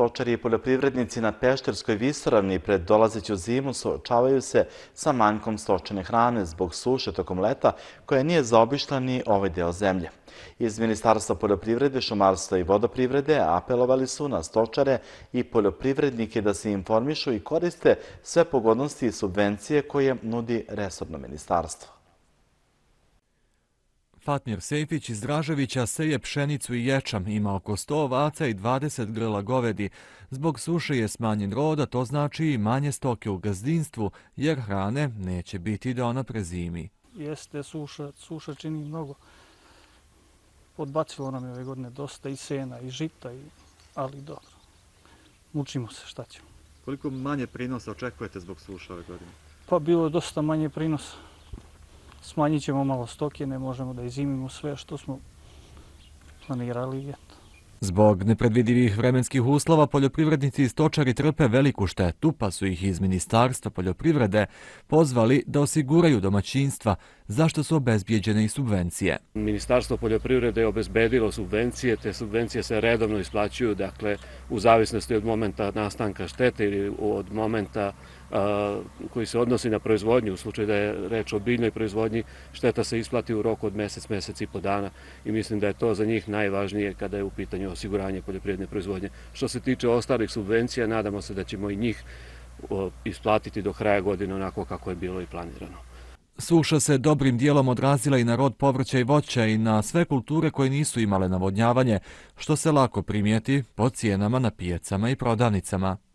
Stočari i poljoprivrednici na Pešterskoj visoravni pred dolazeću zimu suočavaju se sa manjkom stočne hrane zbog suše tokom leta koja nije zaobišla ni ovaj deo zemlje. Iz Ministarstva poljoprivrede, šumarstva i vodoprivrede apelovali su na stočare i poljoprivrednike da se informišu i koriste sve pogodnosti i subvencije koje nudi resorno ministarstvo. Fatmir Sejfić iz Draževića seje pšenicu i ječam, ima oko 100 ovaca i 20 grla govedi. Zbog suše je smanjen rod, a to znači i manje stoke u gazdinstvu, jer hrane neće biti da ona prezimi. Jeste, suša čini mnogo. Podbacilo nam je ove godine dosta i sena i žita, ali dobro. Mučimo se, šta ćemo. Koliko manje prinosa očekujete zbog suša ove godine? Pa bilo je dosta manje prinosa. Smanjit ćemo malo stoke, ne možemo da izimimo sve što smo planirali. Zbog nepredvidivih vremenskih uslova poljoprivrednici i stočari trpe veliku štetu, pa su ih iz Ministarstva poljoprivrede pozvali da osiguraju domaćinstva, zašto su obezbijeđene i subvencije. Ministarstvo poljoprivrede je obezbedilo subvencije, te subvencije se redovno isplaćuju, dakle u zavisnosti od momenta nastanka štete ili od momenta koji se odnosi na proizvodnju. U slučaju da je reč o biljnoj proizvodnji, šteta se isplati u roku od mjesec i po dana i mislim da je to za njih najvažnije kada je u pitanju osiguranje poljoprivredne proizvodnje. Što se tiče ostalih subvencija, nadamo se da ćemo i njih isplatiti do kraja godine onako kako je bilo i planirano. Suša se dobrim dijelom odrazila i na rod povrća i voća i na sve kulture koje nisu imale navodnjavanje, što se lako primijeti po cijenama na pijacama i prodavnicama.